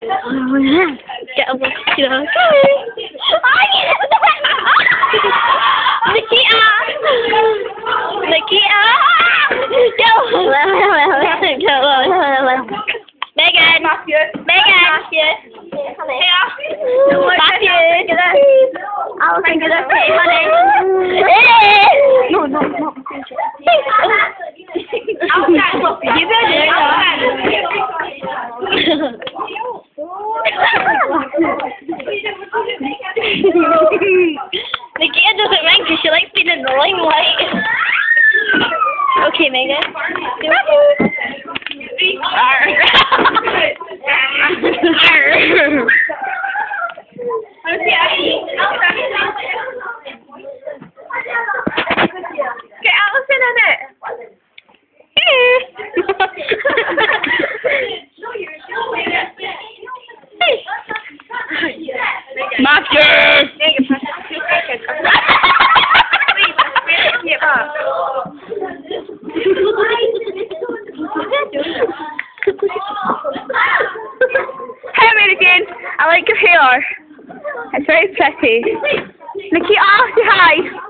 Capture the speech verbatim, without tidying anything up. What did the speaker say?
Oh, yeah. Get over here. Nikita! Nikita! Go! Megan! Matthew! Megan! Matthew! Matthew! Alison, get up here, honey. No, no, no. You better Nikita doesn't mind because she likes being in the limelight. Okay, Megan. Get Alison in it! Matthew! Hey, Megan, I like your hair. It's very pretty. Nikita, say hi.